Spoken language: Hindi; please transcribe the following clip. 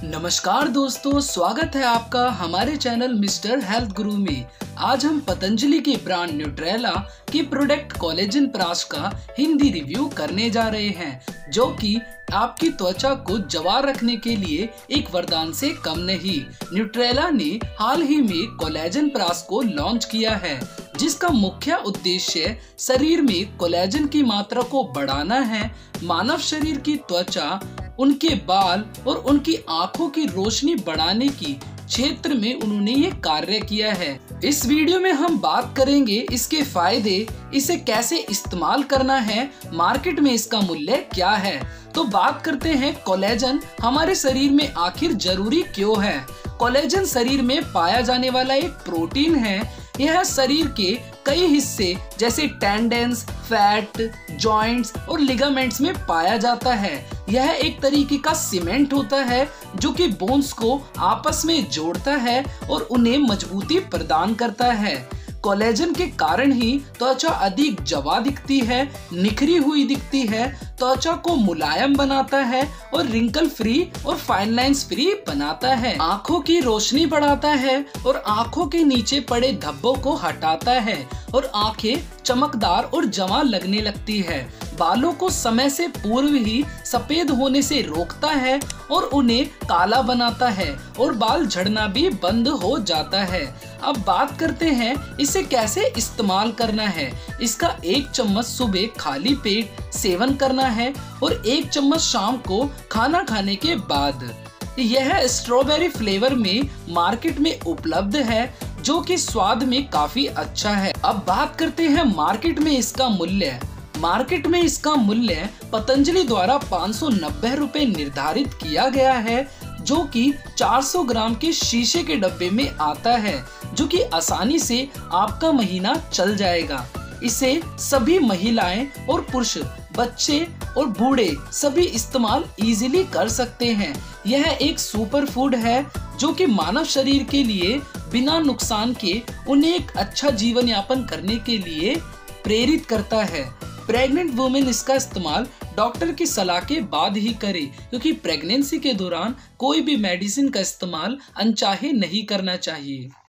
नमस्कार दोस्तों, स्वागत है आपका हमारे चैनल मिस्टर हेल्थ गुरु में। आज हम पतंजलि के ब्रांड न्यूट्रेला के प्रोडक्ट कोलेजन प्लस का हिंदी रिव्यू करने जा रहे हैं, जो कि आपकी त्वचा को जवार रखने के लिए एक वरदान से कम नहीं। न्यूट्रेला ने हाल ही में कोलेजन प्लस को लॉन्च किया है, जिसका मुख्य उद्देश्य शरीर में कोलेजन की मात्रा को बढ़ाना है। मानव शरीर की त्वचा, उनके बाल और उनकी आंखों की रोशनी बढ़ाने की क्षेत्र में उन्होंने ये कार्य किया है। इस वीडियो में हम बात करेंगे इसके फायदे, इसे कैसे इस्तेमाल करना है, मार्केट में इसका मूल्य क्या है। तो बात करते हैं कोलेजन हमारे शरीर में आखिर जरूरी क्यों है। कोलेजन शरीर में पाया जाने वाला एक प्रोटीन है। यह शरीर के कई हिस्से जैसे टेंडन्स, फैट, जॉइंट्स और लिगामेंट्स में पाया जाता है। यह एक तरीके का सीमेंट होता है जो कि बोन्स को आपस में जोड़ता है और उन्हें मजबूती प्रदान करता है। कोलेजन के कारण ही त्वचा अधिक जवा दिखती है, निखरी हुई दिखती है, त्वचा को मुलायम बनाता है और रिंकल फ्री और फाइन लाइंस फ्री बनाता है। आंखों की रोशनी बढ़ाता है और आंखों के नीचे पड़े धब्बों को हटाता है और आंखें चमकदार और जवा लगने लगती है। बालों को समय से पूर्व ही सफेद होने से रोकता है और उन्हें काला बनाता है और बाल झड़ना भी बंद हो जाता है। अब बात करते हैं इसे कैसे इस्तेमाल करना है। इसका 1 चम्मच सुबह खाली पेट सेवन करना है और 1 चम्मच शाम को खाना खाने के बाद। यह स्ट्रॉबेरी फ्लेवर में मार्केट में उपलब्ध है, जो कि स्वाद में काफी अच्छा है। अब बात करते हैं मार्केट में इसका मूल्य। मार्केट में इसका मूल्य पतंजलि द्वारा 590 रुपए निर्धारित किया गया है, जो कि 400 ग्राम के शीशे के डब्बे में आता है, जो कि आसानी से आपका महीना चल जाएगा। इसे सभी महिलाएं और पुरुष, बच्चे और बूढ़े सभी इस्तेमाल इजीली कर सकते हैं। यह एक सुपर फूड है जो कि मानव शरीर के लिए बिना नुकसान के उन्हें एक अच्छा जीवन यापन करने के लिए प्रेरित करता है। प्रेग्नेंट वुमेन इसका इस्तेमाल डॉक्टर की सलाह के बाद ही करे, क्योंकि प्रेगनेंसी के दौरान कोई भी मेडिसिन का इस्तेमाल अनचाहे नहीं करना चाहिए।